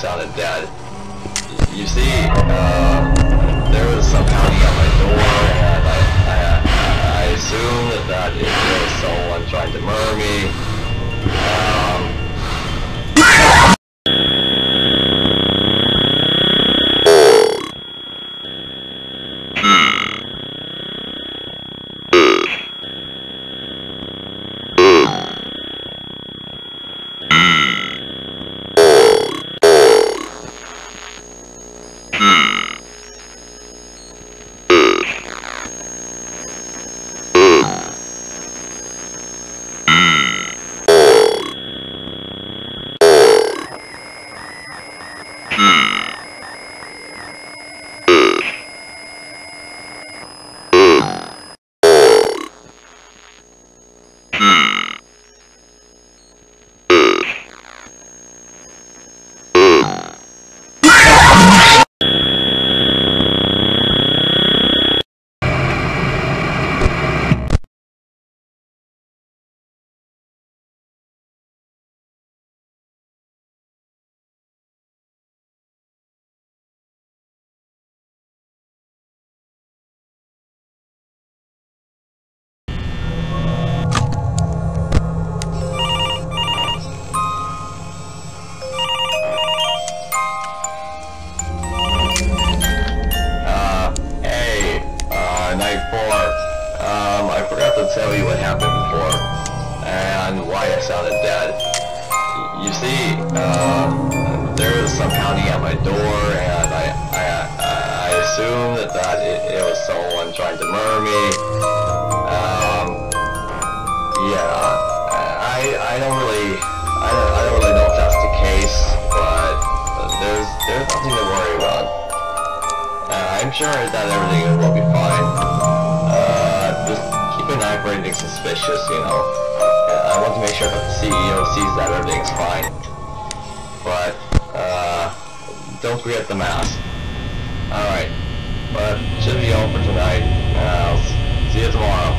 sounded dead. You see, there was some pounding at my door, and I assumed that it was someone trying to murder me. I forgot to tell you what happened before, and why I sounded dead. You see, there was some pounding at my door, and I assumed that it was someone trying to murder me. Yeah, I don't really know if that's the case, but there's nothing to worry about. I'm sure that everything will be fine. Just keep an eye for anything suspicious, you know. I want to make sure that the CEO sees that everything's fine. But, don't forget the mask. Alright, but should be all for tonight. I'll see you tomorrow.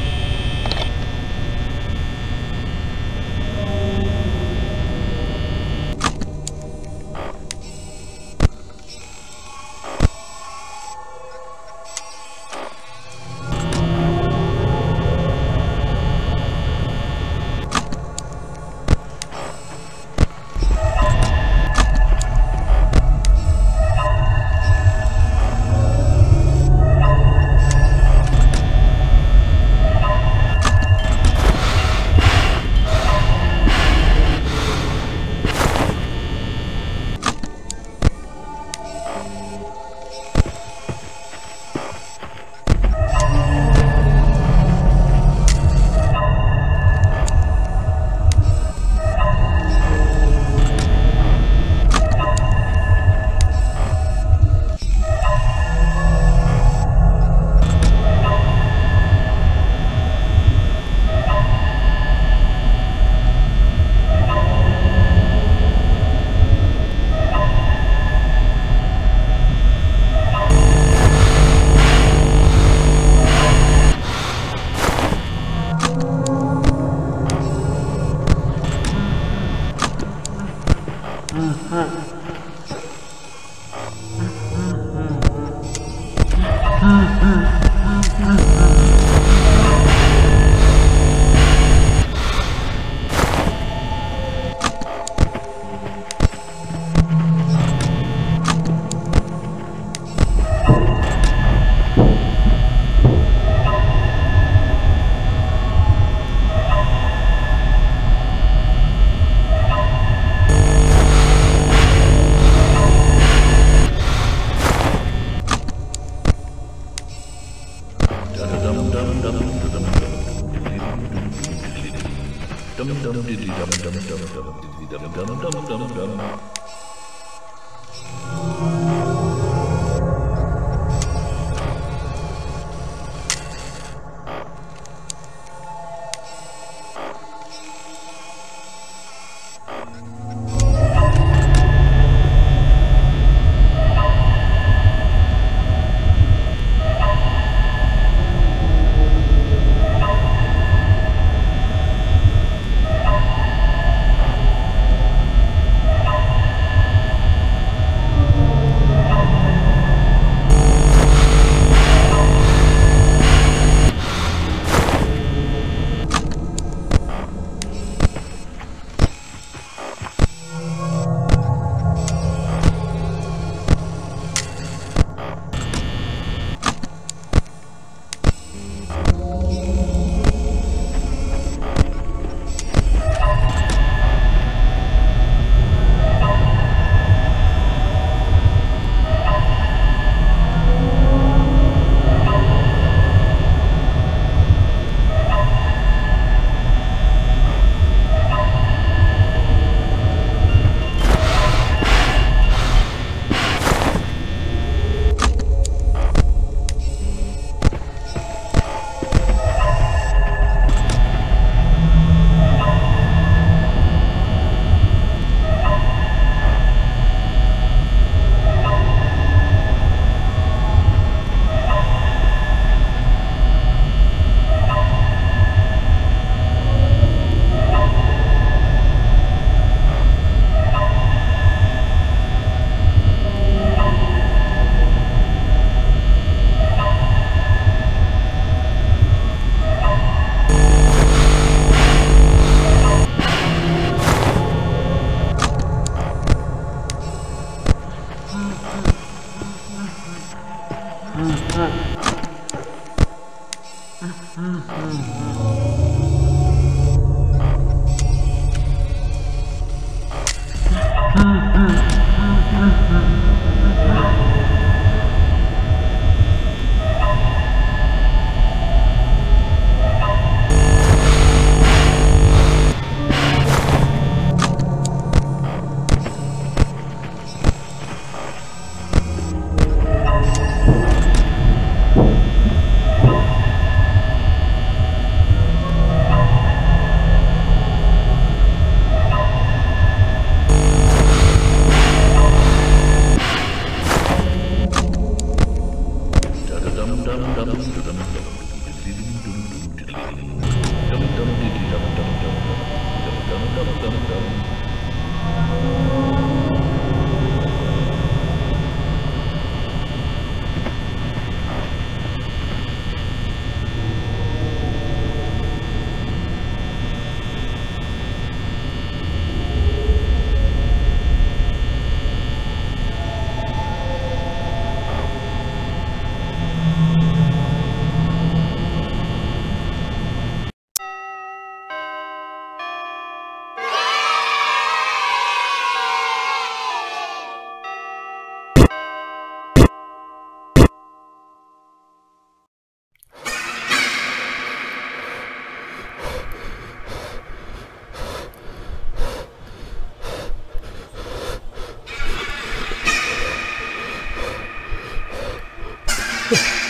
Huh.